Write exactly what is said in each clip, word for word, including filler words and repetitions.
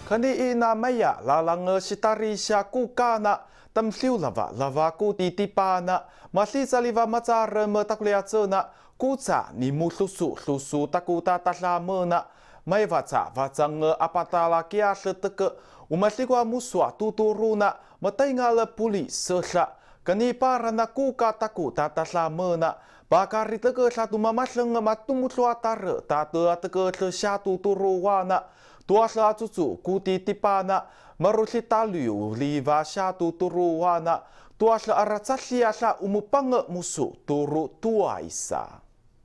Kani ina maya lalang sitari siya kukana tamliw lava lava ku titipana masli saliva macar matakuliatsena kuca ni muslusu lusu takuta taslamena may vaca vacang apatala kia seteke umaslikwa muswa tuturuna matayngala puli sesla kani para na kuka takuta taslamena bakari teke satu mamaseng matumutlu atar tatu teke satu turuwana tuasla cucu kuti tipana marusi taliu liva satu turuwana tuasla aratsasia sa umupang musu turu tuaisa.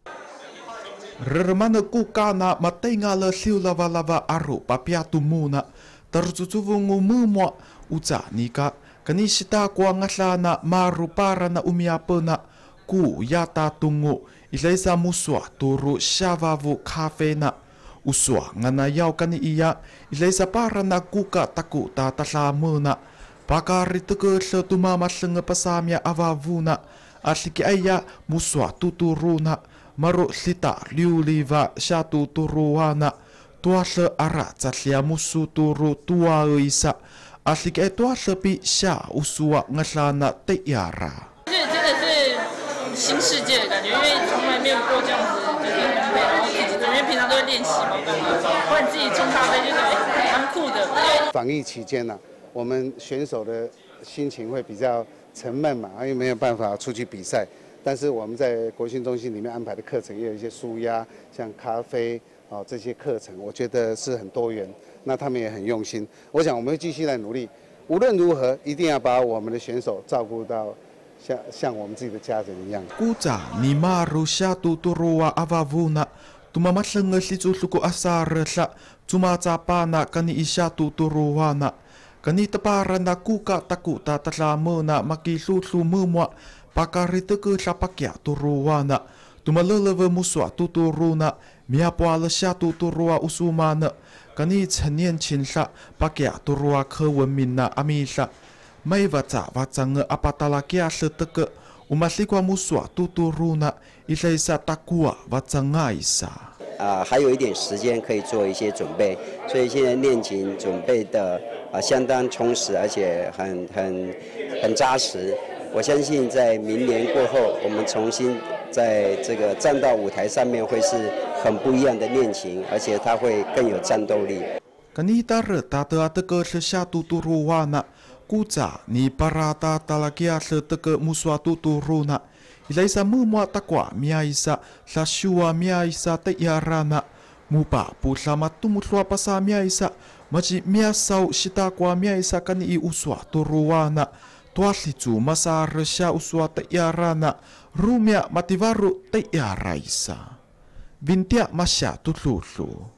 Rermana kukana matengala siu lava lava aru papiatu muna tercucuvungu mumwa uca nika kanisita kwa ngasana maru para na umiapena ku yata tungu ilaisa muswa turu shavavu kafena uswa ngana yau kani iya ilaisa para na kuka taku ta taslamena pakari teke setuma masenga pasamya avavuna asliki aya muswa tuturuna maru sita liuliva satu turuana tuasle ara tsatlia musu turu tua isa asliki ai tuasle pi sha uswa ngasana teyara 这真的是新世界的感觉，因为从来没有过这样子，就是烘焙，然后自己做，因为平常都会练习嘛，或者自己冲咖啡，就是蛮酷的。 防疫期间呢、啊，我们选手的心情会比较沉闷嘛，因为没有办法出去比赛。但是我们在国训中心里面安排的课程也有一些舒压，像咖啡啊这些课程，我觉得是很多元。那他们也很用心，我想我们会继续来努力。无论如何，一定要把我们的选手照顾到。 像像我们自己的家人一样。 Kuca ni maru satu turua avavuna tumamasenga situsuku asar sa tumacapana kani isatu turuana kani taparana kuka taku tataslamena makisusu mumwa pakariteke sapakya turuana tumaleleve muswa tuturuna miapwala satu turua usumana kani 成年轻sa pakya turua kewenmina amisa may vaca vacang apatala kia seteke umaslikwa muswa tuturuna ilaisa takua vacanga isa 啊，还有一点时间可以做一些准备，所以现在练琴准备的啊相当充实，而且很很很扎实。我相信在明年过后，我们重新在这个站到舞台上面会是很不一样的练琴，而且它会更有战斗力。 Kanita reta teke sesatu turuana kuca ni parata talakia seteke muswa tuturuna ilaisa mumwa takwa miaisa sasua miaisa teyarana mupa pusama tumutlua pasa miaisa machi miasau sitakwa miaisa kani i uswa turuana tuaslicu masar sya uswa teyarana rumia mativaru teyaraisa vintia masya tutlulu